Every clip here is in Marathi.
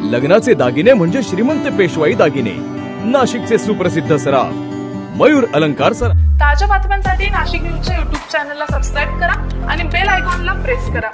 लग्नाचे दागिने म्हणजे श्रीमंत पेशवाई दागिने, नाशिकचे सुप्रसिद्ध सराफ मयूर अलंकार सर। ताज्या बातम्यांसाठी नाशिक न्यूजच्या YouTube चॅनलला सबस्क्राइब करा आणि बेल आयकॉनला प्रेस करा।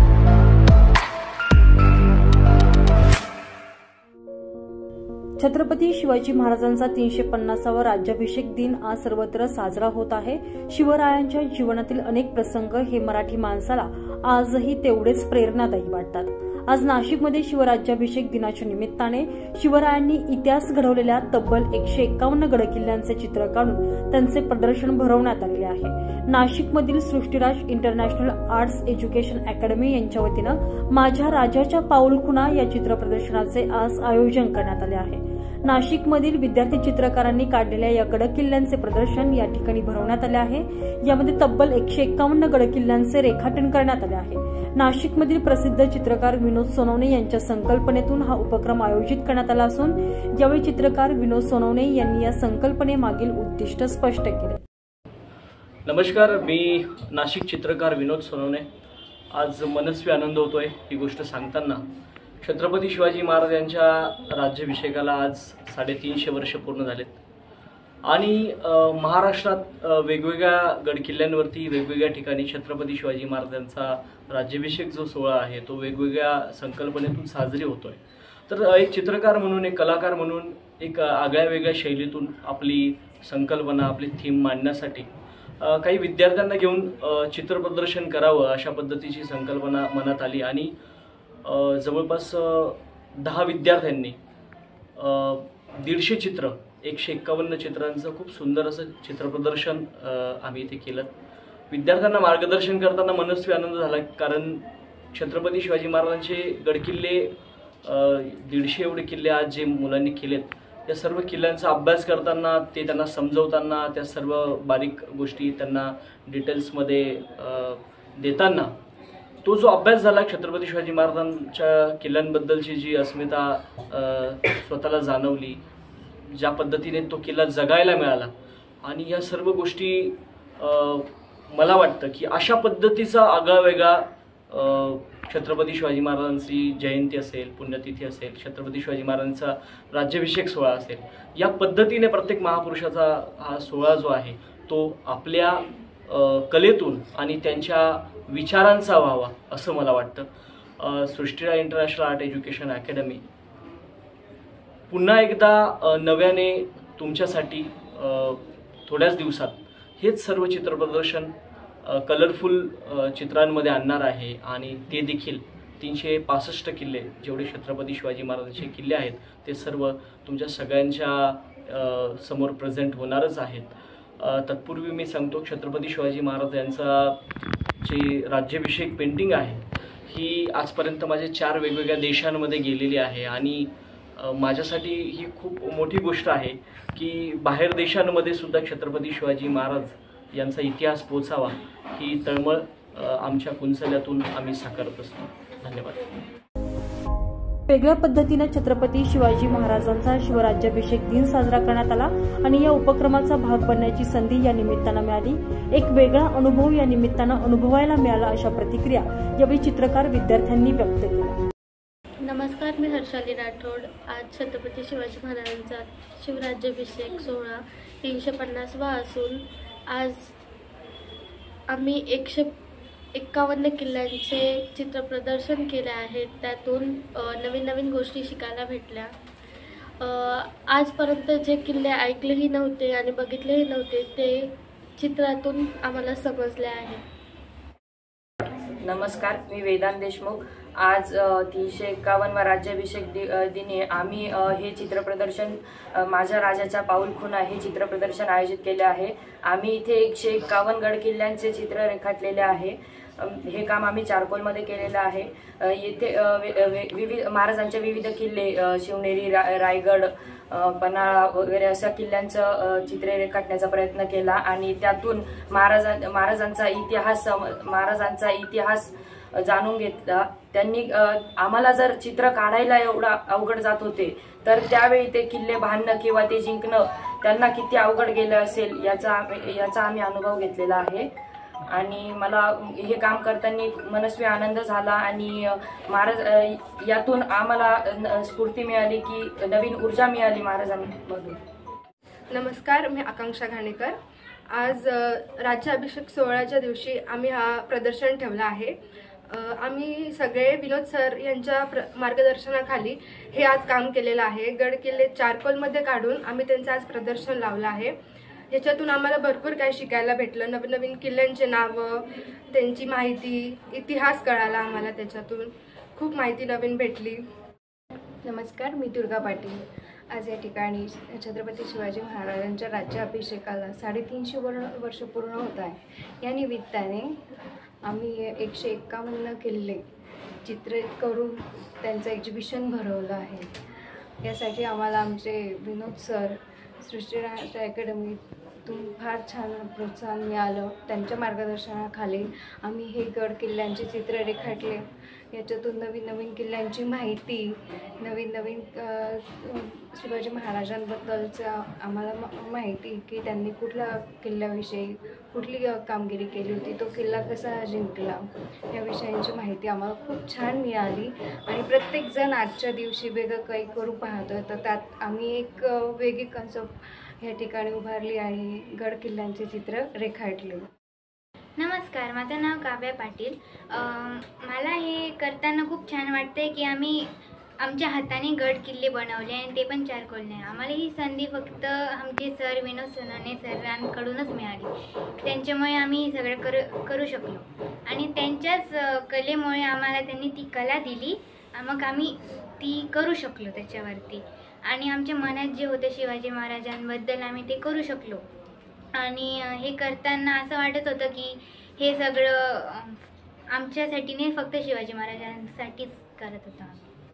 छत्रपती शिवाजी महाराजांचा 350वा राज्याभिषेक दिन आज सर्वत्र साजरा होत आहे। शिवरायांच्या जीवनातील अनेक प्रसंग हे मराठी माणसाला आजही तेवढेच प्रेरणादायी वाटतात। आज नाशिकमध्ये शिवराज्याभिषेक दिनाच्या निमित्ताने शिवरायांनी इतिहास घडवलेल्या तब्बल 151 गडकिल्ल्यांचे चित्र काढून त्यांचे प्रदर्शन भरवण्यात आलेले आहे। नाशिकमधील Srushtiraj international arts education academy यांच्या वतीनं माझ्या राजाच्या पाऊलखुणा या चित्र प्रदर्शनाचे आज आयोजन करण्यात आले आहे। नाशिकमधील विद्यार्थी चित्रकारांनी काढलेल्या या गडकिल्ल्यांचे प्रदर्शन या ठिकाणी भरवण्यात आले आहे। यामध्ये तब्बल 151 गडकिल्ल्यांचे रेखाटन करण्यात आले आहे। नाशिकमधील प्रसिद्ध चित्रकार विनोद सोनवणे यांच्या संकल्पनेतून हा उपक्रम आयोजित करण्यात आला असून यावेळी चित्रकार विनोद सोनवणे यांनी या संकल्पनेमागील उद्दिष्ट स्पष्ट केले। नमस्कार, मी नाशिक चित्रकार विनोद सोनवणे। आज मनस्वी आनंद होतोय ही गोष्ट सांगताना। छत्रपती शिवाजी महाराज यांच्या राज्याभिषेकाला आज 350 वर्ष पूर्ण झालेत आणि महाराष्ट्रात वेगवेगळ्या गडकिल्ल्यांवरती वेगवेगळ्या ठिकाणी छत्रपती शिवाजी महाराजांचा राज्याभिषेक जो सोहळा आहे तो वेगवेगळ्या संकल्पनेतून साजरी होतोय। तर एक चित्रकार म्हणून, एक कलाकार म्हणून एक आगळ्या वेगळ्या शैलीतून आपली संकल्पना, आपली थीम मांडण्यासाठी काही विद्यार्थ्यांना घेऊन चित्र प्रदर्शन करावं अशा पद्धतीची संकल्पना मनात आली आणि जवळपास 10 विद्यार्थ्यांनी 150 चित्र, 151 चित्रांचं खूप सुंदर असं चित्रप्रदर्शन आम्ही इथे केलं। विद्यार्थ्यांना मार्गदर्शन करताना मनस्वी आनंद झाला, कारण छत्रपती शिवाजी महाराजांचे गडकिल्ले 150 एवढे किल्ले आज जे मुलांनी केलेत, या सर्व किल्ल्यांचा अभ्यास करताना, ते त्यांना समजवताना, त्या सर्व बारीक गोष्टी त्यांना डिटेल्समध्ये देताना तो जो अभ्यास झाला, छत्रपती शिवाजी महाराजांच्या किल्ल्यांबद्दलची जी अस्मिता स्वतःला जाणवली, ज्या पद्धतीने तो किल्ला जगायला मिळाला आणि या सर्व गोष्टी मला वाटतं की अशा पद्धतीचा आगळावेगळा छत्रपती शिवाजी महाराजांची जयंती असेल, पुण्यतिथी असेल, छत्रपती शिवाजी महाराजांचा राज्याभिषेक सोहळा असेल, या पद्धतीने प्रत्येक महापुरुषाचा हा सोहळा जो आहे तो आपल्या कलेतून आणि त्यांच्या विचारांचा व्हावा असं मला वाटतं। Srushtiraj international art education academy पुन्हा एकदा नव्याने तुमच्यासाठी थोड्याच दिवसात हेच सर्व चित्रप्रदर्शन कलरफुल चित्रांमध्ये आणणार आहे आणि ते देखील 365 किल्ले जेवढे छत्रपती शिवाजी महाराजांचे किल्ले आहेत ते सर्व तुमच्या सगळ्यांच्या समोर प्रेझेंट होणारच आहेत। तत्पूर्वी मी सांगतो, छत्रपती शिवाजी महाराज यांचा जी राज्याभिषेक पेंटिंग आहे ही आजपर्यंत माझे 4 वेगवेगळ्या देशांमध्ये गेलेली आहे आणि माझ्यासाठी ही खूप मोठी गोष्ट आहे की बाहेर देशांमध्ये सुद्धा छत्रपती शिवाजी महाराज यांचा इतिहास पोचावा ही तळमळ आमच्या कुंचल्यातून आम्ही साकारत असतो। धन्यवाद। वेगळ्या पद्धतीने छत्रपती शिवाजी महाराजांचा शिवराज्याभिषेक दिन साजरा करण्यात आला आणि या उपक्रमाचा भाग बनण्याची संधी या निमित्तानं मिळाली। एक वेगळा अनुभव या निमित्तानं अनुभवायला मिळाला अशा प्रतिक्रिया यावेळी चित्रकार विद्यार्थ्यांनी व्यक्त केल्या। नमस्कार, मी हर्षाली राठोड। आज छत्रपती शिवाजी महाराजांचा शिवराज्याभिषेक सोहळा 350वा असून आज आम्ही 151 किल्ल्यांचे चित्रप्रदर्शन केले आहेत। त्यातून नवीन नवीन गोष्टी शिकायला भेटल्या। आजपर्यंत जे किल्ले ऐकलेही नव्हते आणि बघितलेही नव्हते ते चित्रातून आम्हाला समजले आहे। नमस्कार, मी वेदांत देशमुख। आज 351वा राज्याभिषेक दिनी आम्ही हे चित्रप्रदर्शन माझ्या राजाच्या पाऊलखुणा हे चित्रप्रदर्शन आयोजित केले आहे। आम्ही इथे 151 गडकिल्ल्यांचे चित्र रेखाटलेले आहे। हे काम आम्ही चारकोलमध्ये केलेलं आहे। येथे विविध महाराजांचे विविध किल्ले, शिवनेरी, रायगड, पन्हाळा वगैरे अशा किल्ल्यांचं चित्रे रेखाटण्याचा प्रयत्न केला आणि त्यातून महाराजांचा इतिहास जाणून घेतला। त्यांनी आम्हाला जर चित्र काढायला एवढा अवघड जात होते तर त्यावेळी ते किल्ले बांधणं किंवा ते जिंकणं त्यांना किती अवघड गेलं असेल याचा आम्ही अनुभव घेतलेला आहे। आणि मला हे काम करताना मनस्वी आनंद झाला आणि महाराज यातून आम्हाला स्फूर्ती मिळाली की नवीन ऊर्जा मिळाली महाराजांमधून. नमस्कार, मी आकांक्षा घाणेकर. आज राज्याभिषेक सोहळ्याच्या दिवशी आम्ही हा प्रदर्शन ठेवला आहे. आम्ही सगळे विनोद सर यांच्या मार्गदर्शनाखाली हे आज काम केलेलं आहे. गड किल्ले चारकोलमध्ये काढून आम्ही त्यांचं आज प्रदर्शन लावलं आहे. याच्यातून आम्हाला भरपूर काही शिकायला भेटलं. नवीन नवीन किल्ल्यांचे नावं, त्यांची माहिती, इतिहास कळाला आम्हाला. त्याच्यातून खूप माहिती नवीन भेटली. नमस्कार, मी दुर्गा पाटील. आज या ठिकाणी छत्रपती शिवाजी महाराजांच्या राज्याभिषेकाला 350 वर्ष पूर्ण होत आहे. या निमित्ताने आम्ही 151 किल्ले चित्रित करून त्यांचं एक्झिबिशन भरवलं आहे. यासाठी आम्हाला आमचे विनोद सर सृष्टीराज अकॅडमीतून फार छान प्रोत्साहन मिळालं. त्यांच्या मार्गदर्शनाखाली आम्ही हे गड किल्ल्यांचे चित्र रेखाटले. याच्यातून नवीन नवीन किल्ल्यांची माहिती, नवीन नवीन शिवाजी महाराजांबद्दलचा आम्हाला माहिती की त्यांनी कुठल्या किल्ल्याविषयी कुठली कामगिरी केली होती, तो किल्ला कसा जिंकला, या विषयांची माहिती आम्हाला खूप छान मिळाली. आणि प्रत्येकजण आजच्या दिवशी वेगळं काही करू पाहतो, तर त्यात आम्ही एक वेगळी कन्सेप्ट या ठिकाणी उभारली आणि गड किल्ल्यांचे चित्र रेखाटले. नमस्कार, माझं नाव काव्या पाटील. मला हे करताना खूप छान वाटतंय की आम्ही आमच्या हाताने गड किल्ले बनवले आणि ते पण चारकोलने. आम्हाला ही संधी फक्त आमचे सर विनोद सोनाने सरांकडूनच मिळाली. त्यांच्यामुळे आम्ही सगळं करू शकलो आणि त्यांच्याच कलेमुळे आम्हाला त्यांनी ती कला दिली. मग आम्ही ती करू शकलो त्याच्यावरती आणि आमच्या मनात जे होतं शिवाजी महाराजांबद्दल आम्ही ते करू शकलो. आणि हे करताना असं वाटत होतं की हे सगळं आमच्यासाठी नाही, फक्त शिवाजी महाराजांसाठीच करत होतो.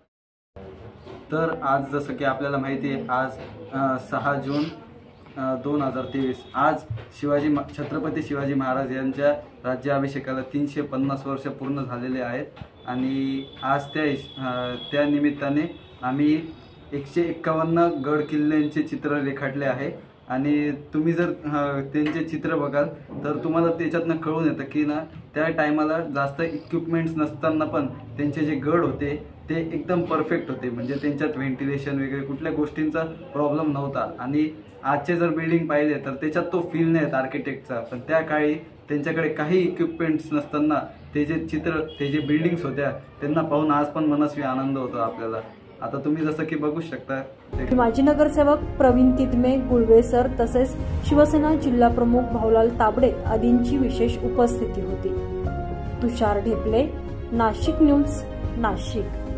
तर आज जसं की आपल्याला माहिती आहे, आज 6 जून 2023 आज छत्रपती शिवाजी महाराज यांच्या राज्याभिषेकाला 350 वर्ष पूर्ण झालेले आहेत. आणि आज त्या निमित्ताने आम्ही 151 गड किल्ल्यांचे चित्र रेखाटले आहे. आणि तुम्ही जर त्यांचे चित्र बघाल तर तुम्हाला त्याच्यातनं कळून येतं की ना, त्या टायमाला जास्त इक्विपमेंट्स नसताना पण त्यांचे जे गड होते ते एकदम परफेक्ट होते. म्हणजे त्यांच्यात व्हेंटिलेशन वगैरे कुठल्या गोष्टींचा प्रॉब्लेम नव्हता. आणि आजचे जर बिल्डिंग पाहिले तर त्याच्यात तो फील नाही येत आर्किटेक्टचा, पण त्या काळी त्यांच्याकडे काही इक्विपमेंट्स नसताना ते जे बिल्डिंग्स होत्या त्यांना पाहून आज पण मनस्वी आनंद होतो आपल्याला. आता तुम्ही जसं की बघू शकता, माजी नगरसेवक प्रवीण तितमे, गुळवे सर तसेच शिवसेना जिल्हा प्रमुख भाऊलाल ताबडे आदींची विशेष उपस्थिती होती. तुषार ढेपले, नाशिक न्यूज, नाशिक.